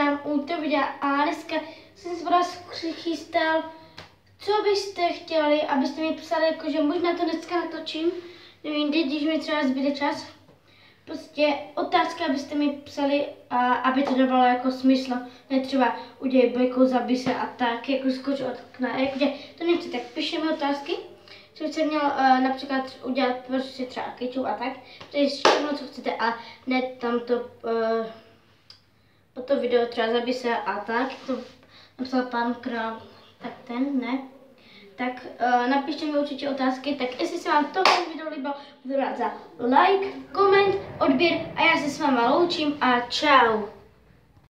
vítám u toho videa a dneska jsem se vás přichystal, co byste chtěli, abyste mi psali, jakože možná to dneska natočím, nevím, když mi třeba zbyde čas. Prostě otázka, abyste mi psali, a aby to dávalo jako smysl, ne třeba udělej bojkou, zabij se a tak, jako skoč od okna, jakože to nechci, tak píšte mi otázky, co byste měl například udělat prostě třeba kečup a tak, to je všechno, co chcete a ne tam to, to video třeba zabij se a tak, to napsal pan Král, tak ten, ne? Tak napište mi určitě otázky, tak jestli se vám tohle video líbilo, budu rád za like, koment, odběr a já se s váma loučím a čau.